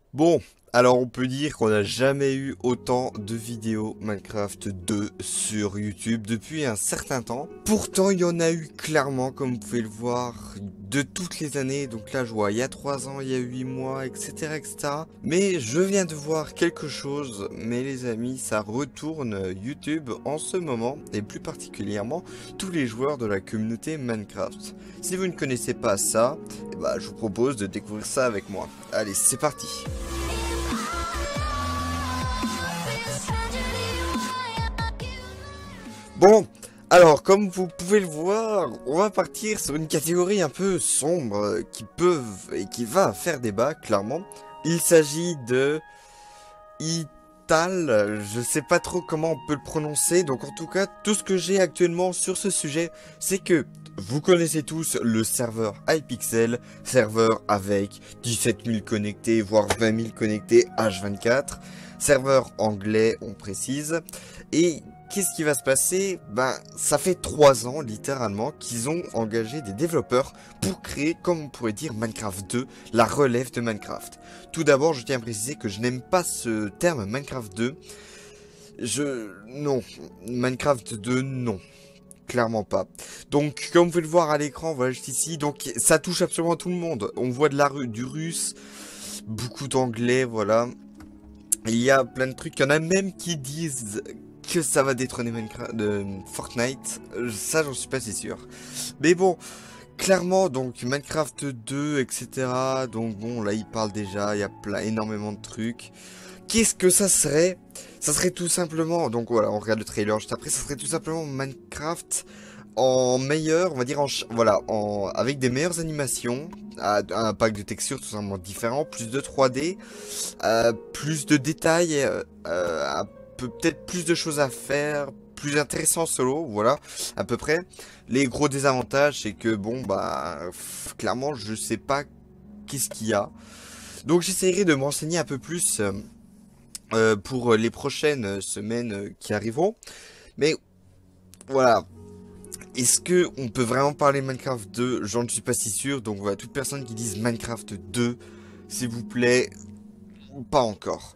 Bon, alors on peut dire qu'on n'a jamais eu autant de vidéos Minecraft 2 sur YouTube depuis un certain temps. Pourtant, il y en a eu clairement, comme vous pouvez le voir, de toutes les années. Donc là, je vois, il y a 3 ans, il y a 8 mois, etc., etc. Mais je viens de voir quelque chose, mais les amis, ça retourne YouTube en ce moment, et plus particulièrement tous les joueurs de la communauté Minecraft. Si vous ne connaissez pas ça, eh ben, je vous propose de découvrir ça avec moi. Allez, c'est parti! Bon, alors comme vous pouvez le voir, on va partir sur une catégorie un peu sombre qui peut et qui va faire débat, clairement. Il s'agit de Ital, je sais pas trop comment on peut le prononcer, donc en tout cas, tout ce que j'ai actuellement sur ce sujet, c'est que vous connaissez tous le serveur Hypixel, serveur avec 17 000 connectés, voire 20 000 connectés H24, serveur anglais, on précise, et qu'est-ce qui va se passer? Ben, ça fait 3 ans, littéralement, qu'ils ont engagé des développeurs pour créer, comme on pourrait dire, Minecraft 2, la relève de Minecraft. Tout d'abord, je tiens à préciser que je n'aime pas ce terme Minecraft 2. Non. Minecraft 2, non. Clairement pas. Donc, comme vous pouvez le voir à l'écran, voilà, juste ici, donc ça touche absolument tout le monde. On voit du russe, beaucoup d'anglais, voilà. Il y a plein de trucs, il y en a même qui disent que ça va détrôner Minecraft, Fortnite, ça j'en suis pas si sûr. Mais bon, clairement, donc Minecraft 2, etc. Donc bon, là il parle déjà, il y a énormément de trucs. Qu'est-ce que ça serait? Ça serait tout simplement, donc voilà, on regarde le trailer juste après, ça serait tout simplement Minecraft en meilleur, on va dire, voilà, avec des meilleures animations, un pack de textures tout simplement différent, plus de 3D, plus de détails, peut-être plus de choses à faire, plus intéressant en solo, voilà, à peu près. Les gros désavantages, c'est que, bon, bah, clairement, je sais pas qu'est-ce qu'il y a. Donc j'essaierai de me renseigner un peu plus pour les prochaines semaines qui arriveront. Mais voilà, est-ce que on peut vraiment parler Minecraft 2? J'en suis pas si sûr. Donc voilà, toute personne qui dise Minecraft 2, s'il vous plaît, pas encore.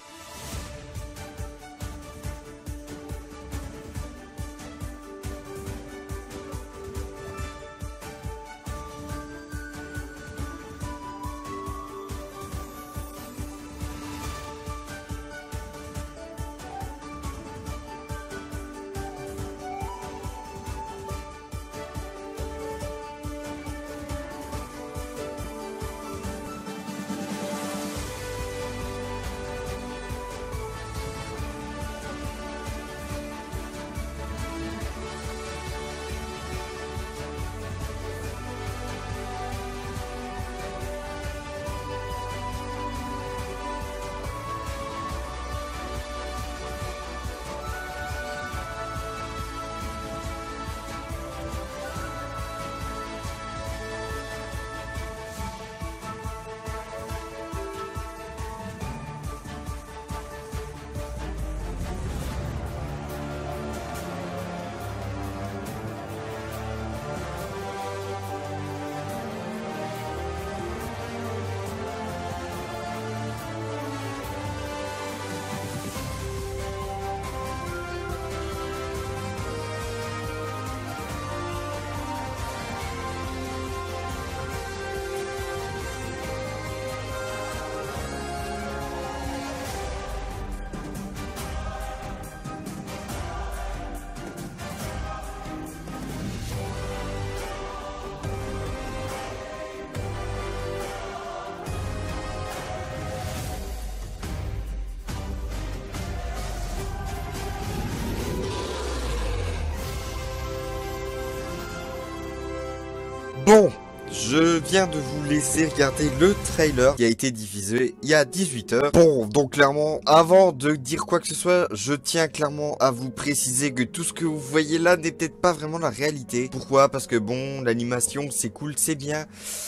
Bon, je viens de vous laisser regarder le trailer qui a été diffusé il y a 18 heures. Bon, donc clairement, avant de dire quoi que ce soit, je tiens clairement à vous préciser que tout ce que vous voyez là n'est peut-être pas vraiment la réalité. Pourquoi? Parce que bon, l'animation c'est cool, c'est bien.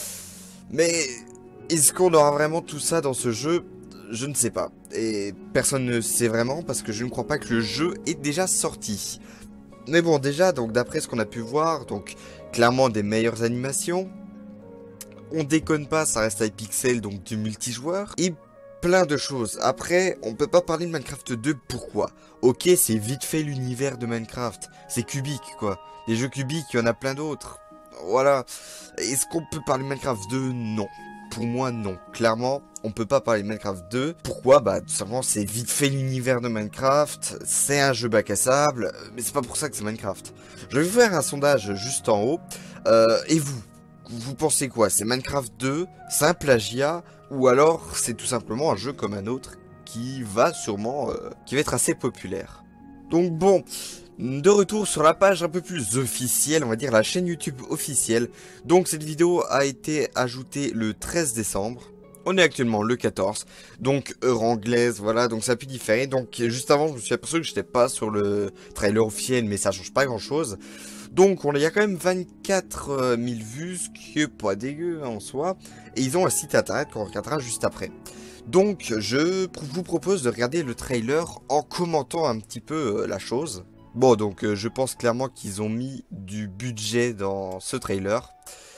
Mais est-ce qu'on aura vraiment tout ça dans ce jeu? Je ne sais pas. Et personne ne sait vraiment parce que je ne crois pas que le jeu est déjà sorti. Mais bon, déjà, donc d'après ce qu'on a pu voir, donc clairement des meilleures animations. On déconne pas, ça reste Hypixel, donc du multijoueur. Et plein de choses. Après, on peut pas parler de Minecraft 2, pourquoi? Ok, c'est vite fait l'univers de Minecraft. C'est cubique, quoi. Les jeux cubiques, il y en a plein d'autres. Voilà. Est-ce qu'on peut parler de Minecraft 2? Non. Pour moi, non. Clairement, on peut pas parler de Minecraft 2. Pourquoi? Bah, tout simplement, c'est vite fait l'univers de Minecraft. C'est un jeu bac à sable. Mais c'est pas pour ça que c'est Minecraft. Je vais vous faire un sondage juste en haut. Et vous? Vous pensez quoi? C'est Minecraft 2? C'est un plagiat? Ou alors, c'est tout simplement un jeu comme un autre qui va sûrement... qui va être assez populaire. Donc bon... De retour sur la page un peu plus officielle, on va dire la chaîne YouTube officielle. Donc cette vidéo a été ajoutée le 13 décembre. On est actuellement le 14. Donc heure anglaise, voilà, donc ça a pu différer. Donc juste avant, je me suis aperçu que j'étais pas sur le trailer officiel, mais ça change pas grand chose. Donc il y a quand même 24 000 vues, ce qui est pas dégueu en soi. Et ils ont un site internet qu'on regardera juste après. Donc je vous propose de regarder le trailer en commentant un petit peu la chose. Bon, donc je pense clairement qu'ils ont mis du budget dans ce trailer.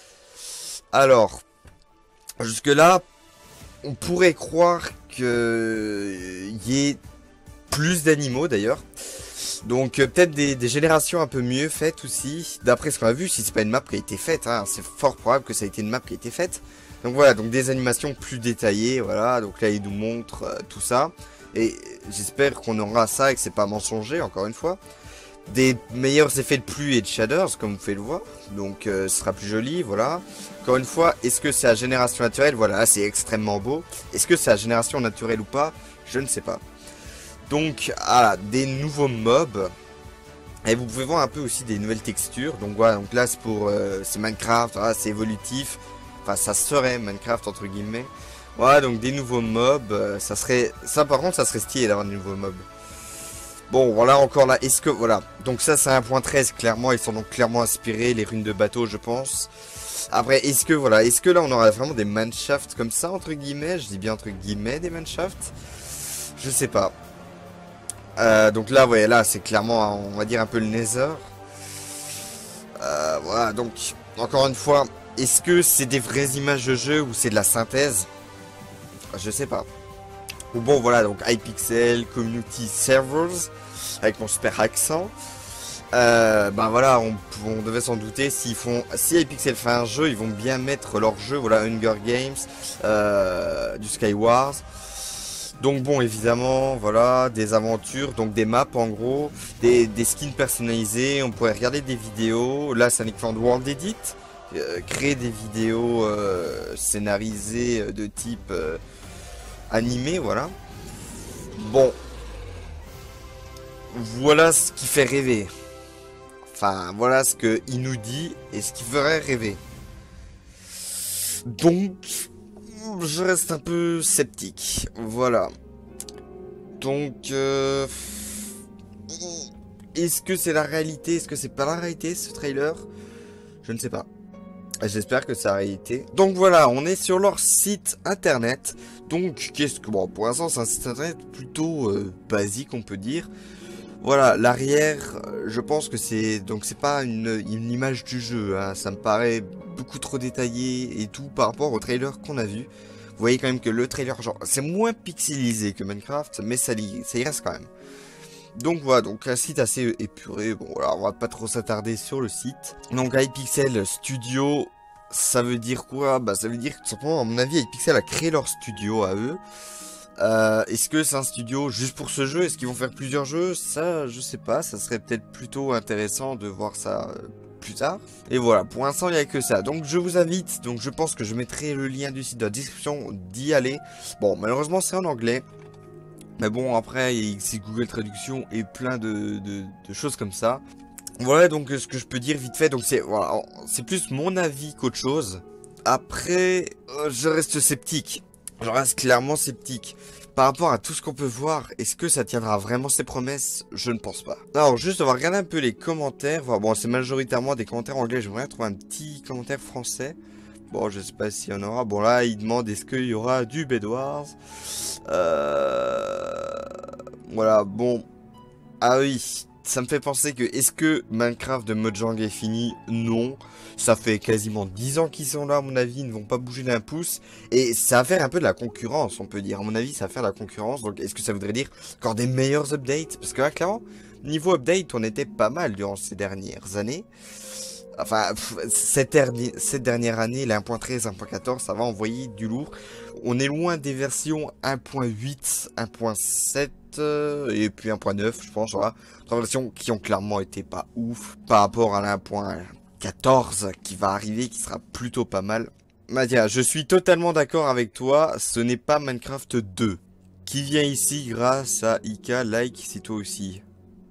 Alors, jusque-là, on pourrait croire qu'il y ait plus d'animaux d'ailleurs. Donc peut-être des générations un peu mieux faites aussi. D'après ce qu'on a vu, si c'est pas une map qui a été faite, hein, c'est fort probable que ça a été une map qui a été faite. Donc voilà, donc des animations plus détaillées, voilà. Donc là, il nous montre tout ça. Et j'espère qu'on aura ça et que c'est pas mensonger, encore une fois. Des meilleurs effets de pluie et de shaders, comme vous pouvez le voir. Donc ce sera plus joli, voilà. Encore une fois, est-ce que c'est à génération naturelle? Voilà, là c'est extrêmement beau. Est-ce que c'est à génération naturelle ou pas? Je ne sais pas. Donc, voilà, des nouveaux mobs. Et vous pouvez voir un peu aussi des nouvelles textures. Donc voilà, donc là c'est pour c'est Minecraft, voilà, c'est évolutif. Enfin, ça serait Minecraft entre guillemets. Voilà, donc des nouveaux mobs. Ça serait, ça par contre, ça serait stylé d'avoir des nouveaux mobs. Bon, voilà, encore là, est-ce que, voilà, donc ça c'est 1.13, clairement, ils sont donc clairement inspirés, les runes de bateau, je pense. Après, est-ce que, voilà, est-ce que là on aura vraiment des manshafts comme ça, entre guillemets, je dis bien entre guillemets des manshafts, je sais pas. Donc là, ouais, là c'est clairement, on va dire un peu le Nether. Voilà, donc, encore une fois, est-ce que c'est des vraies images de jeu ou c'est de la synthèse? Je sais pas. Ou bon, voilà, donc Hypixel, Community Servers, avec mon super accent. Ben voilà, on devait s'en douter, si Hypixel fait un jeu, ils vont bien mettre leur jeu, voilà, Hunger Games, du Skywars. Donc bon, évidemment, voilà, des aventures, donc des maps en gros, des skins personnalisés, on pourrait regarder des vidéos. Là, c'est uniquement de World Edit, créer des vidéos scénarisées de type... animé, voilà. Bon. Voilà ce qui fait rêver. Enfin, voilà ce qu'il nous dit et ce qui ferait rêver. Donc, je reste un peu sceptique. Voilà. Donc, est-ce que c'est la réalité? Est-ce que c'est pas la réalité, ce trailer? Je ne sais pas. J'espère que c'est la réalité. Donc voilà, on est sur leur site internet. Donc qu'est-ce que... Bon, pour l'instant c'est un site internet plutôt basique, on peut dire. Voilà, l'arrière, je pense que c'est... Donc c'est pas une image du jeu, hein. Ça me paraît beaucoup trop détaillé et tout par rapport au trailer qu'on a vu. Vous voyez quand même que le trailer, genre, c'est moins pixelisé que Minecraft, mais ça y reste quand même. Donc voilà, donc un site assez épuré. Bon voilà, on va pas trop s'attarder sur le site. Donc Hypixel Studio, ça veut dire quoi? Bah ça veut dire que tout simplement, à mon avis, Hypixel a créé leur studio à eux. Est-ce que c'est un studio juste pour ce jeu? Est-ce qu'ils vont faire plusieurs jeux? Ça, je sais pas, ça serait peut-être plutôt intéressant de voir ça plus tard. Et voilà, pour l'instant il n'y a que ça. Donc je vous invite, donc je pense que je mettrai le lien du site dans la description d'y aller. Bon, malheureusement c'est en anglais. Mais bon, après, c'est Google Traduction et plein de choses comme ça. Voilà, donc ce que je peux dire vite fait, donc c'est voilà, c'est plus mon avis qu'autre chose. Après, je reste sceptique. Je reste clairement sceptique. Par rapport à tout ce qu'on peut voir, est-ce que ça tiendra vraiment ses promesses? Je ne pense pas. Alors, juste, on va regarder un peu les commentaires. Bon, c'est majoritairement des commentaires anglais. J'aimerais trouver un petit commentaire français. Bon, je sais pas s'il y en aura. Bon, là, il demande est-ce qu'il y aura du Bedwars. Voilà, bon. Ah oui, ça me fait penser que, est-ce que Minecraft de Mojang est fini? Non. Ça fait quasiment 10 ans qu'ils sont là, à mon avis, ils ne vont pas bouger d'un pouce. Et ça va faire un peu de la concurrence, on peut dire. À mon avis, ça va faire de la concurrence. Donc, est-ce que ça voudrait dire encore des meilleurs updates? Parce que là, clairement, niveau update, on était pas mal durant ces dernières années. Enfin, cette dernière année, la 1.13, 1.14, ça va envoyer du lourd. On est loin des versions 1.8, 1.7 et puis 1.9, je pense. Voilà. 3 versions qui ont clairement été pas ouf par rapport à la 1.14 qui va arriver, qui sera plutôt pas mal. Mathia, je suis totalement d'accord avec toi. Ce n'est pas Minecraft 2 qui vient ici grâce à Ika. Like si toi aussi.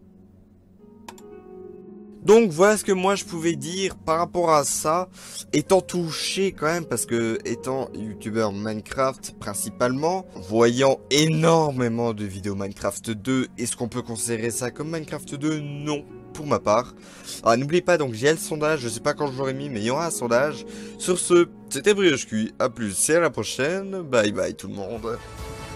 Donc voilà ce que moi je pouvais dire par rapport à ça, étant touché quand même parce que étant youtubeur Minecraft principalement, voyant énormément de vidéos Minecraft 2, est-ce qu'on peut considérer ça comme Minecraft 2? Non, pour ma part. Alors n'oubliez pas, donc j'ai le sondage, je sais pas quand je l'aurai mis mais il y aura un sondage. Sur ce, c'était BriocheCuit, à plus et à la prochaine, bye bye tout le monde.